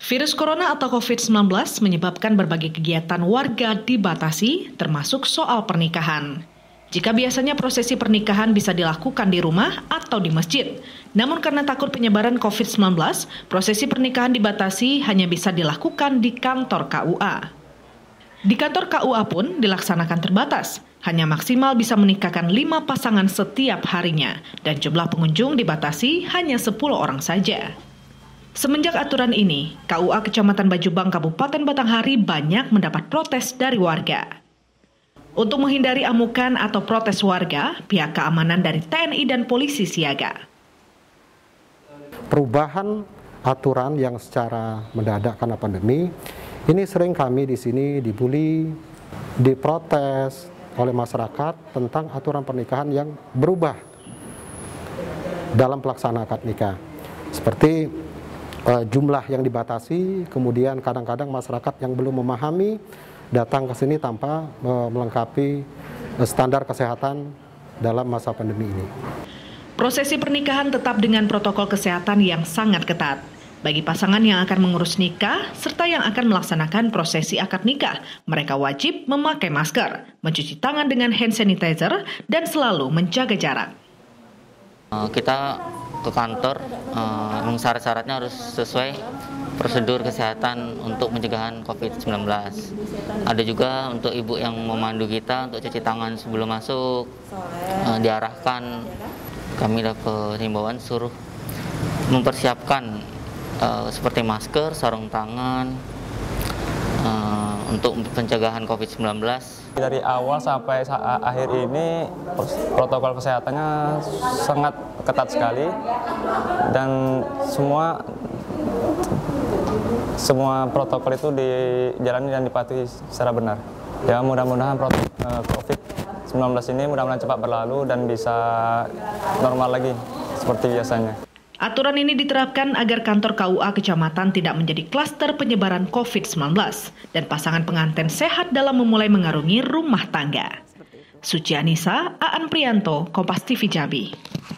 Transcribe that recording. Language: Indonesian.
Virus corona atau COVID-19 menyebabkan berbagai kegiatan warga dibatasi, termasuk soal pernikahan. Jika biasanya prosesi pernikahan bisa dilakukan di rumah atau di masjid, namun karena takut penyebaran COVID-19, prosesi pernikahan dibatasi hanya bisa dilakukan di kantor KUA. Di kantor KUA pun dilaksanakan terbatas, hanya maksimal bisa menikahkan 5 pasangan setiap harinya, dan jumlah pengunjung dibatasi hanya 10 orang saja. Semenjak aturan ini, KUA Kecamatan Bajubang Kabupaten Batanghari banyak mendapat protes dari warga. Untuk menghindari amukan atau protes warga, pihak keamanan dari TNI dan polisi siaga. Perubahan aturan yang secara mendadak karena pandemi, ini sering kami di sini dibully, diprotes oleh masyarakat tentang aturan pernikahan yang berubah dalam pelaksanaan akad nikah. Seperti jumlah yang dibatasi, kemudian kadang-kadang masyarakat yang belum memahami datang ke sini tanpa melengkapi standar kesehatan dalam masa pandemi ini. Prosesi pernikahan tetap dengan protokol kesehatan yang sangat ketat. Bagi pasangan yang akan mengurus nikah serta yang akan melaksanakan prosesi akad nikah, mereka wajib memakai masker, mencuci tangan dengan hand sanitizer, dan selalu menjaga jarak. Kita ke kantor, syarat-syaratnya harus sesuai prosedur kesehatan untuk pencegahan COVID-19. Ada juga untuk ibu yang memandu kita untuk cuci tangan sebelum masuk, diarahkan, kami dapat himbauan suruh mempersiapkan seperti masker, sarung tangan, untuk pencegahan COVID-19. Dari awal sampai akhir ini protokol kesehatannya sangat ketat sekali dan semua protokol itu dijalani dan dipatuhi secara benar. Ya, mudah-mudahan COVID-19 ini mudah-mudahan cepat berlalu dan bisa normal lagi seperti biasanya. Aturan ini diterapkan agar kantor KUA Kecamatan tidak menjadi klaster penyebaran COVID-19 dan pasangan pengantin sehat dalam memulai mengarungi rumah tangga. Suci Anissa, Aan Priyanto, Kompas TV Jambi.